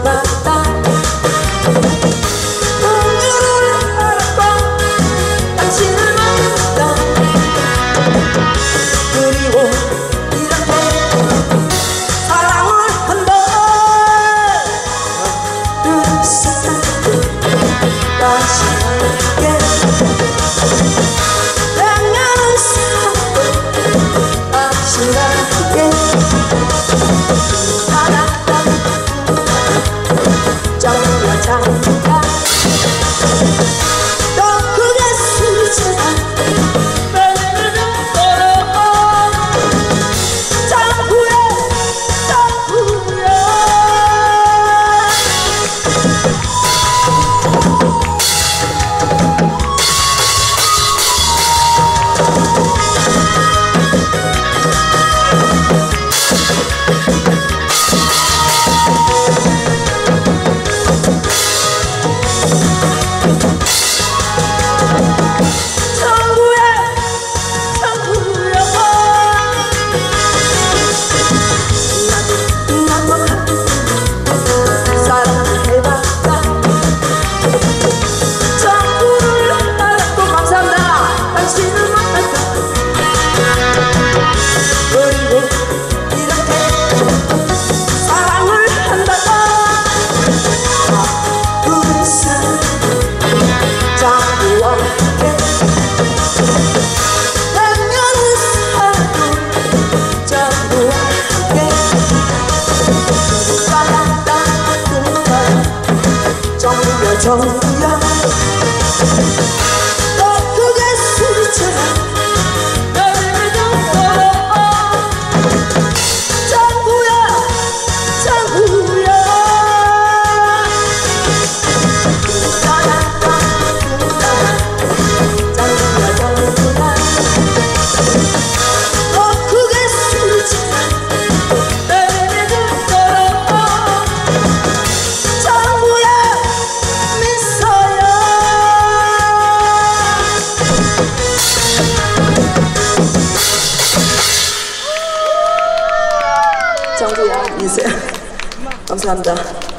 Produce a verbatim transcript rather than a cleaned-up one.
해봤다. 풍류를 알았고 당신을 만났다. 그리고 이렇게 사랑을 한다. 그랬었다. 다시 함께 백년은 살았고 당신과 함께 살았다. 정말 장가 더 크게 소리쳐라. 매일을 걸어 장구야 장구야. 정부야 더 크게 소리쳐라. 나를 좀 걸어 정부야 정부야. 짜란짠 정부야 정부야. 더 크게 소리쳐라. 나를 좀 걸어 정부야. 정부야 미소야. 감사합니다.